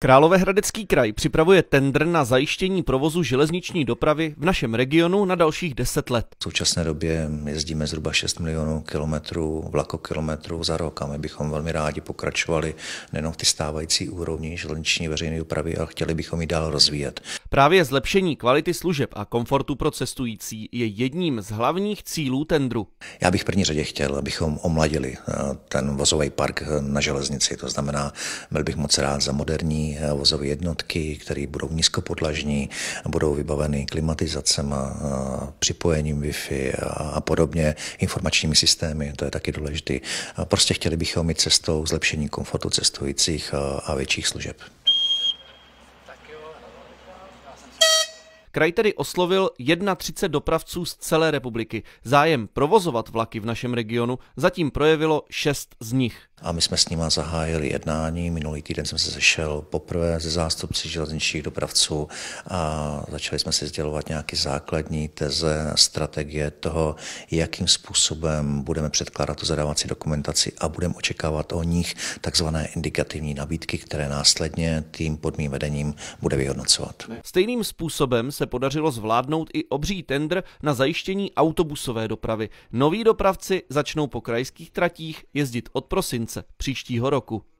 Královéhradecký kraj připravuje tendr na zajištění provozu železniční dopravy v našem regionu na dalších 10 let. V současné době jezdíme zhruba 6 milionů kilometrů, vlakokilometrů za rok a my bychom velmi rádi pokračovali nejen v ty stávající úrovni železniční veřejné dopravy, ale chtěli bychom ji dál rozvíjet. Právě zlepšení kvality služeb a komfortu pro cestující je jedním z hlavních cílů tendru. Já bych v první řadě chtěl, abychom omladili ten vozový park na železnici. To znamená, byl bych moc rád za moderní vozové jednotky, které budou nízkopodlažní, budou vybaveny klimatizacemi, připojením Wi-Fi a podobně, informačními systémy, to je taky důležité. Prostě chtěli bychom jít cestou zlepšení komfortu cestujících a větších služeb. Kraj tedy oslovil 31 dopravců z celé republiky. Zájem provozovat vlaky v našem regionu zatím projevilo 6 z nich. A my jsme s nimi zahájili jednání. Minulý týden jsem se sešel poprvé se zástupci železničních dopravců a začali jsme si sdělovat nějaké základní teze, strategie toho, jakým způsobem budeme předkládat tu zadávací dokumentaci a budeme očekávat od nich takzvané indikativní nabídky, které následně tým pod mým vedením bude vyhodnocovat. Stejným způsobem se podařilo zvládnout i obří tendr na zajištění autobusové dopravy. Noví dopravci začnou po krajských tratích jezdit od prosince příštího roku.